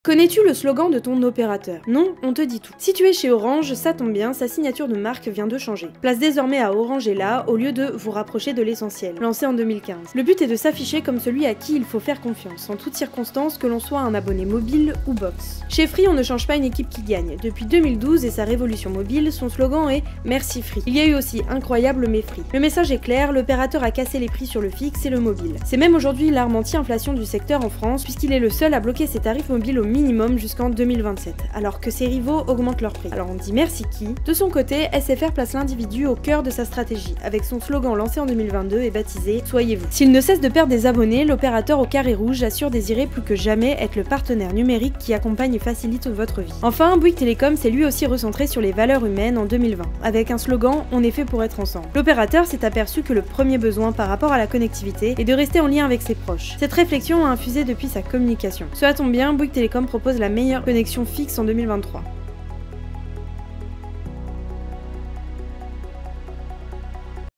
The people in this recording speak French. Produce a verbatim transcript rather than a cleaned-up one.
Connais-tu le slogan de ton opérateur? Non, on te dit tout. Si tu es chez Orange, ça tombe bien, sa signature de marque vient de changer. Place désormais à Orange est là, au lieu de vous rapprocher de l'essentiel, lancé en deux mille quinze. Le but est de s'afficher comme celui à qui il faut faire confiance, en toutes circonstances, que l'on soit un abonné mobile ou box. Chez Free, on ne change pas une équipe qui gagne. Depuis deux mille douze et sa révolution mobile, son slogan est « Merci Free ». Il y a eu aussi incroyable mais Free. Le message est clair, l'opérateur a cassé les prix sur le fixe et le mobile. C'est même aujourd'hui l'arme anti-inflation du secteur en France, puisqu'il est le seul à bloquer ses tarifs mobiles au minimum jusqu'en deux mille vingt-sept, alors que ses rivaux augmentent leurs prix. Alors on dit merci qui? De son côté, S F R place l'individu au cœur de sa stratégie, avec son slogan lancé en deux mille vingt-deux et baptisé « Soyez vous ». S'il ne cesse de perdre des abonnés, l'opérateur au carré rouge assure désirer plus que jamais être le partenaire numérique qui accompagne et facilite votre vie. Enfin, Bouygues Telecom s'est lui aussi recentré sur les valeurs humaines en deux mille vingt, avec un slogan « On est fait pour être ensemble ». L'opérateur s'est aperçu que le premier besoin par rapport à la connectivité est de rester en lien avec ses proches. Cette réflexion a infusé depuis sa communication. Cela tombe bien, Bouygues Telecom propose la meilleure connexion fixe en deux mille vingt-trois.